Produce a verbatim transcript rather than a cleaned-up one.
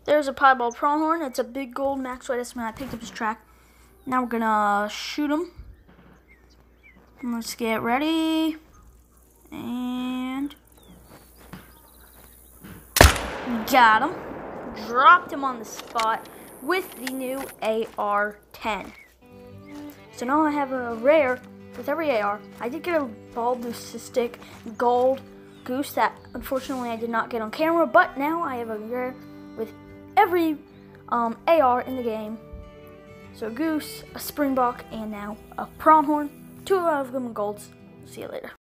There's a piebald pronghorn. It's a big gold max white estimate. I picked up his track. Now we're gonna shoot him. Let's get ready. And got him. Dropped him on the spot with the new A R ten. So now I have a rare with every A R. I did get a bald leucistic gold goose that unfortunately I did not get on camera, but now I have a rare with every um, A R in the game. So a goose, a springbok, and now a pronghorn. Two out of them golds. See you later.